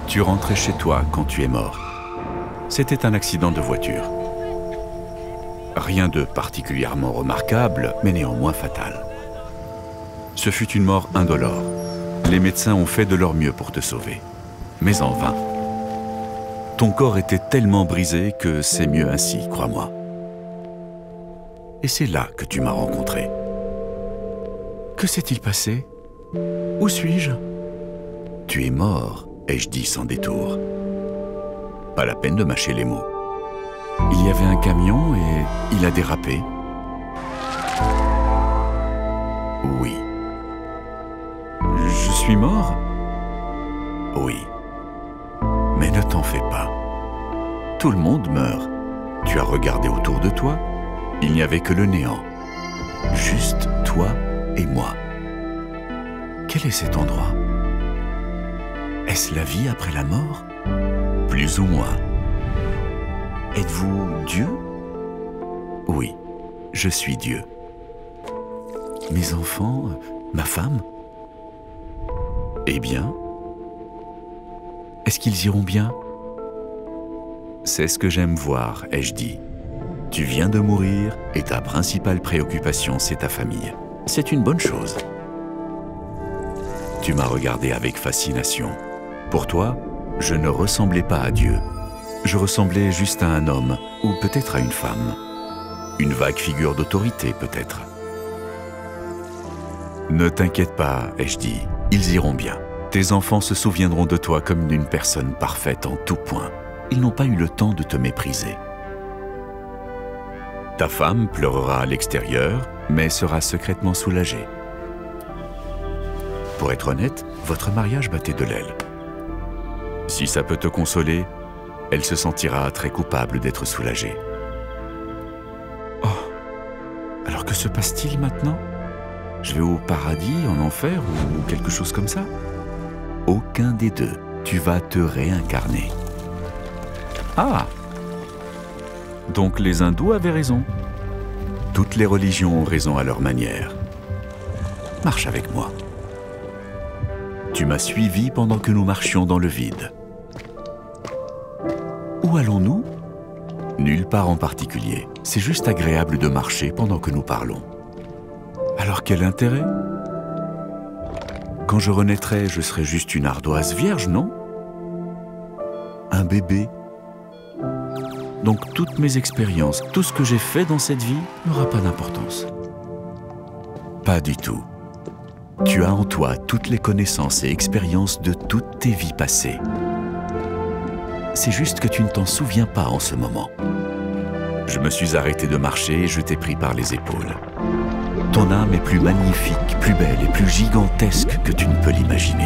Tu rentrais chez toi quand tu es mort. C'était un accident de voiture. Rien de particulièrement remarquable, mais néanmoins fatal. Ce fut une mort indolore. Les médecins ont fait de leur mieux pour te sauver, mais en vain. Ton corps était tellement brisé que c'est mieux ainsi, crois-moi. Et c'est là que tu m'as rencontré. Que s'est-il passé? Où suis-je? Tu es mort, ai-je dit sans détour. Pas la peine de mâcher les mots. Il y avait un camion et il a dérapé. Oui. Je suis mort? Oui. Mais ne t'en fais pas. Tout le monde meurt. Tu as regardé autour de toi? Il n'y avait que le néant. Juste toi et moi. Quel est cet endroit? Est-ce la vie après la mort? Plus ou moins. Êtes-vous Dieu? Oui, je suis Dieu. Mes enfants, ma femme? Eh bien? Est-ce qu'ils iront bien? C'est ce que j'aime voir, ai-je dit. Tu viens de mourir et ta principale préoccupation, c'est ta famille. C'est une bonne chose. Tu m'as regardé avec fascination. Pour toi, je ne ressemblais pas à Dieu. Je ressemblais juste à un homme, ou peut-être à une femme. Une vague figure d'autorité, peut-être. Ne t'inquiète pas, ai-je dit, ils iront bien. Tes enfants se souviendront de toi comme d'une personne parfaite en tout point. Ils n'ont pas eu le temps de te mépriser. Ta femme pleurera à l'extérieur, mais sera secrètement soulagée. Pour être honnête, votre mariage battait de l'aile. Si ça peut te consoler, elle se sentira très coupable d'être soulagée. Oh, alors que se passe-t-il maintenant? Je vais au paradis, en enfer ou quelque chose comme ça? Aucun des deux. Tu vas te réincarner. Ah! Donc les hindous avaient raison. Toutes les religions ont raison à leur manière. Marche avec moi. Tu m'as suivi pendant que nous marchions dans le vide. Où allons-nous? Nulle part en particulier. C'est juste agréable de marcher pendant que nous parlons. Alors quel intérêt? Quand je renaîtrai, je serai juste une ardoise vierge, non? Un bébé? Donc toutes mes expériences, tout ce que j'ai fait dans cette vie n'aura pas d'importance. Pas du tout. Tu as en toi toutes les connaissances et expériences de toutes tes vies passées. C'est juste que tu ne t'en souviens pas en ce moment. Je me suis arrêté de marcher et je t'ai pris par les épaules. Ton âme est plus magnifique, plus belle et plus gigantesque que tu ne peux l'imaginer.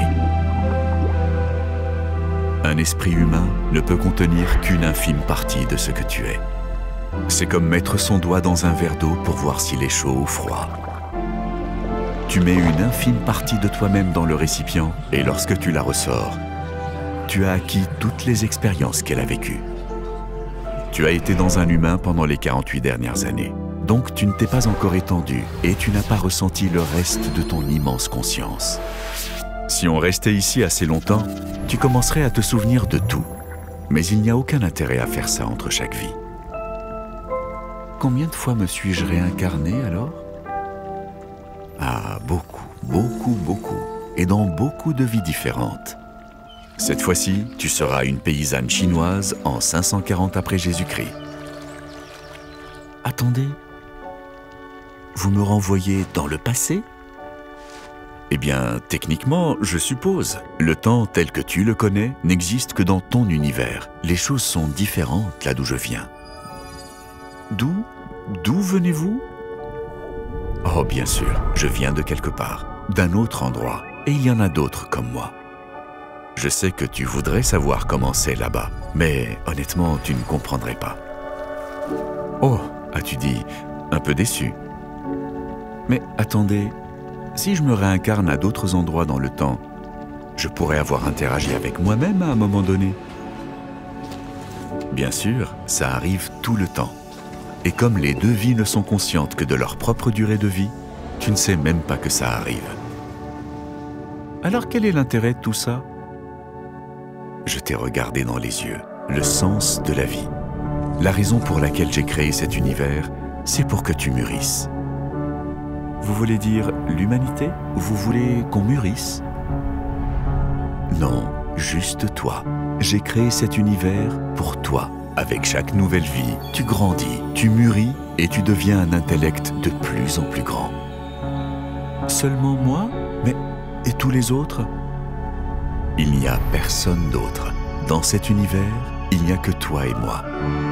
Un esprit humain ne peut contenir qu'une infime partie de ce que tu es. C'est comme mettre son doigt dans un verre d'eau pour voir s'il est chaud ou froid. Tu mets une infime partie de toi-même dans le récipient et lorsque tu la ressors, tu as acquis toutes les expériences qu'elle a vécues. Tu as été dans un humain pendant les 48 dernières années. Donc tu ne t'es pas encore étendu et tu n'as pas ressenti le reste de ton immense conscience. Si on restait ici assez longtemps, tu commencerais à te souvenir de tout. Mais il n'y a aucun intérêt à faire ça entre chaque vie. Combien de fois me suis-je réincarné alors? Ah, beaucoup, beaucoup, beaucoup. Et dans beaucoup de vies différentes. Cette fois-ci, tu seras une paysanne chinoise en 540 après Jésus-Christ. Attendez. Vous me renvoyez dans le passé? Eh bien, techniquement, je suppose. Le temps tel que tu le connais n'existe que dans ton univers. Les choses sont différentes là d'où je viens. D'où venez-vous? Oh, bien sûr, je viens de quelque part, d'un autre endroit, et il y en a d'autres comme moi. Je sais que tu voudrais savoir comment c'est là-bas, mais honnêtement, tu ne comprendrais pas. Oh, as-tu dit, un peu déçu. Mais attendez, si je me réincarne à d'autres endroits dans le temps, je pourrais avoir interagi avec moi-même à un moment donné. Bien sûr, ça arrive tout le temps. Et comme les deux vies ne sont conscientes que de leur propre durée de vie, tu ne sais même pas que ça arrive. Alors quel est l'intérêt de tout ça? Je t'ai regardé dans les yeux, le sens de la vie. La raison pour laquelle j'ai créé cet univers, c'est pour que tu mûrisses. Vous voulez dire l'humanité? Vous voulez qu'on mûrisse? Non, juste toi. J'ai créé cet univers pour toi. Avec chaque nouvelle vie, tu grandis, tu mûris et tu deviens un intellect de plus en plus grand. Seulement moi? Mais et tous les autres? Il n'y a personne d'autre. Dans cet univers, il n'y a que toi et moi.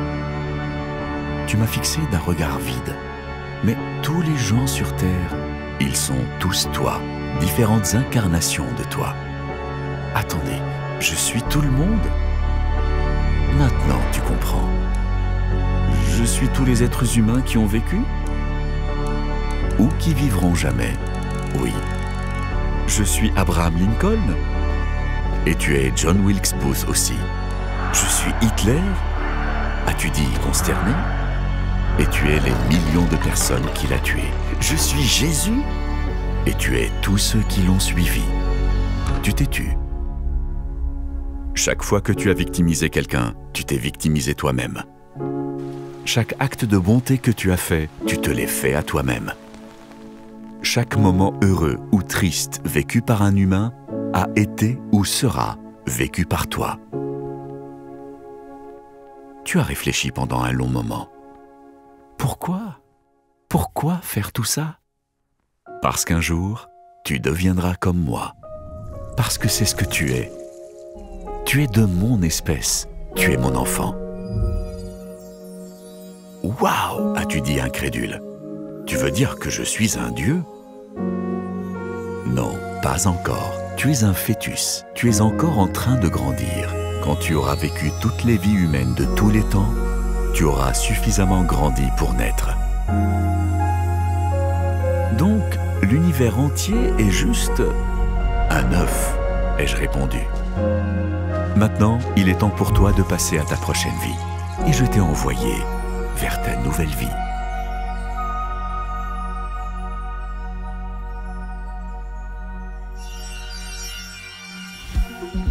Tu m'as fixé d'un regard vide. Mais tous les gens sur Terre, ils sont tous toi, différentes incarnations de toi. Attendez, je suis tout le monde? Maintenant, tu comprends. Je suis tous les êtres humains qui ont vécu? Ou qui vivront jamais? Oui. Je suis Abraham Lincoln? Et tu es John Wilkes Booth aussi. Je suis Hitler? As-tu dit consterné? Et tu es les millions de personnes qu'il a tuées. Je suis Jésus? Et tu es tous ceux qui l'ont suivi. Tu t'es tu. Chaque fois que tu as victimisé quelqu'un, tu t'es victimisé toi-même. Chaque acte de bonté que tu as fait, tu te l'es fait à toi-même. Chaque moment heureux ou triste vécu par un humain a été ou sera vécu par toi. Tu as réfléchi pendant un long moment. Pourquoi? Pourquoi faire tout ça? Parce qu'un jour, tu deviendras comme moi. Parce que c'est ce que tu es. Tu es de mon espèce. Tu es mon enfant. Waouh! As-tu dit incrédule? Tu veux dire que je suis un dieu? Non, pas encore. Tu es un fœtus. Tu es encore en train de grandir. Quand tu auras vécu toutes les vies humaines de tous les temps, tu auras suffisamment grandi pour naître. Donc, l'univers entier est juste un œuf, ai-je répondu. Maintenant, il est temps pour toi de passer à ta prochaine vie. Et je t'ai envoyé vers ta nouvelle vie.